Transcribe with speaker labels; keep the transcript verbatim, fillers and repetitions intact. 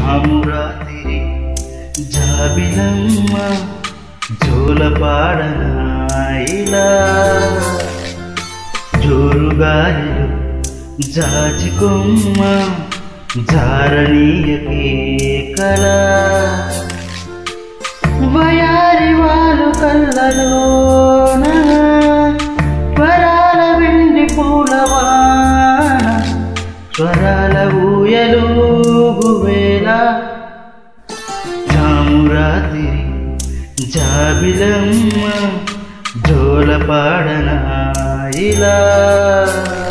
Speaker 1: జామురాత్రి జాబిలమ్మ జోలపాడనా ఇలా జోరుగాయలు జాజికొమ్మ జారణీయకే కళ వయారి వాళ్ళు కళ్ళలోన వరాల వెండి పూలవాన స్వరాల ఊయలూగువేళ జామురాత్రి జాబిలమ్మ జోలపాడనా ఇలా